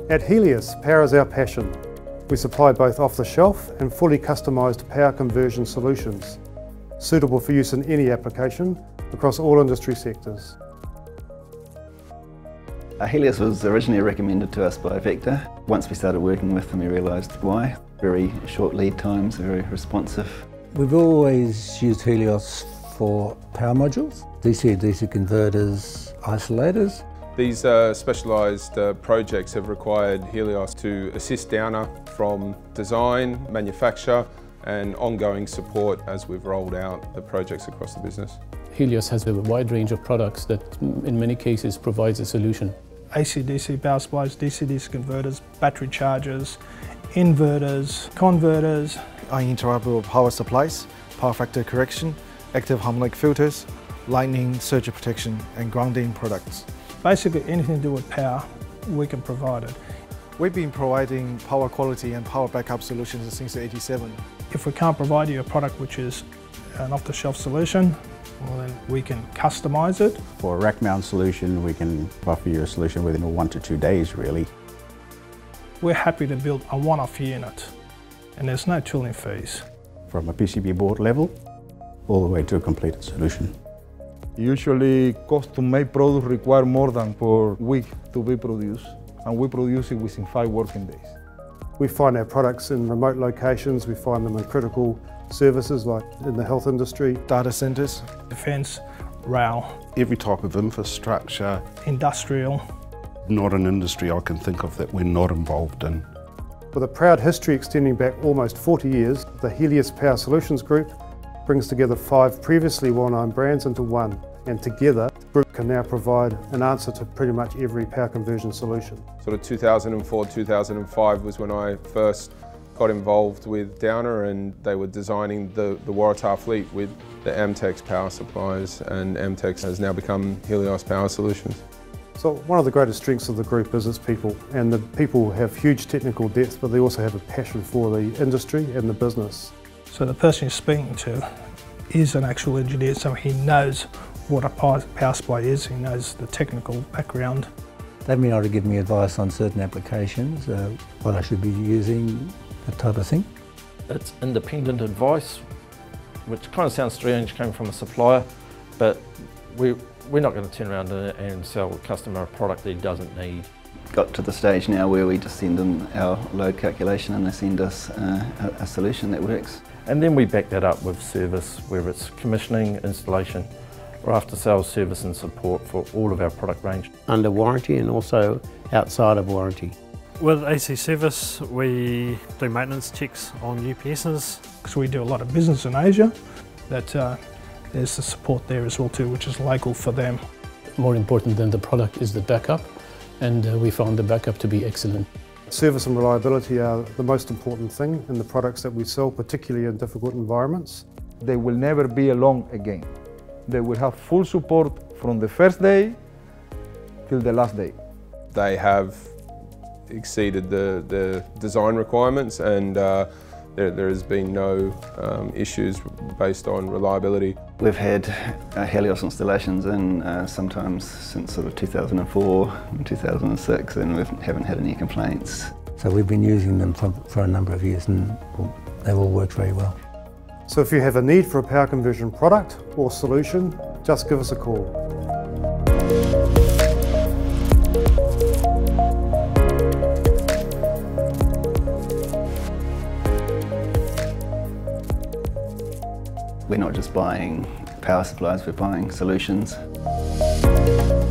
At Helios, power is our passion. We supply both off-the-shelf and fully customised power conversion solutions, suitable for use in any application across all industry sectors. Helios was originally recommended to us by Vector. Once we started working with them, we realised why. Very short lead times, very responsive. We've always used Helios for power modules, DC-DC converters, isolators. These specialised projects have required Helios to assist Downer from design, manufacture and ongoing support as we've rolled out the projects across the business. Helios has a wide range of products that in many cases provides a solution. AC-DC power supplies, DC-DC converters, battery chargers, inverters, converters. Uninterruptible power supplies, power factor correction, active harmonic filters, lightning, surge protection and grounding products. Basically anything to do with power, we can provide it. We've been providing power quality and power backup solutions since '87. If we can't provide you a product which is an off-the-shelf solution, well then we can customise it. For a rack mount solution, we can offer you a solution within 1 to 2 days really. We're happy to build a one-off unit and there's no tooling fees. From a PCB board level, all the way to a completed solution. Usually custom-made products require more than 4 weeks to be produced, and we produce it within 5 working days. We find our products in remote locations, we find them in critical services like in the health industry, data centres, defence, rail, every type of infrastructure, industrial. Not an industry I can think of that we're not involved in. With a proud history extending back almost 40 years, the Helios Power Solutions Group brings together 5 previously well-known brands into one, and together the group can now provide an answer to pretty much every power conversion solution. Sort of 2004, 2005 was when I first got involved with Downer, and they were designing the Waratah fleet with the Amtex power supplies, and Amtex has now become Helios Power Solutions. So one of the greatest strengths of the group is its people, and the people have huge technical depth, but they also have a passion for the industry and the business. So the person you're speaking to is an actual engineer, so he knows what a power supply is, he knows the technical background. They've been able to give me advice on certain applications, what I should be using, that type of thing. It's independent advice, which kind of sounds strange coming from a supplier, but we're not going to turn around and sell a customer a product that he doesn't need. Got to the stage now where we just send them our load calculation and they send us a solution that works. And then we back that up with service, whether it's commissioning, installation, or after sales service and support for all of our product range. Under warranty and also outside of warranty. With AC Service, we do maintenance checks on UPSs. Because we do a lot of business in Asia, that there's the support there as well too, which is local for them. More important than the product is the backup, and we found the backup to be excellent. Service and reliability are the most important thing in the products that we sell, particularly in difficult environments. They will never be alone again. They will have full support from the first day till the last day. They have exceeded the design requirements, and there has been no issues based on reliability. We've had Helios installations in sometimes since sort of 2004 and 2006, and we haven't had any complaints. So we've been using them for a number of years, and they've all worked very well. So if you have a need for a power conversion product or solution, just give us a call. We're not just buying power supplies, we're buying solutions.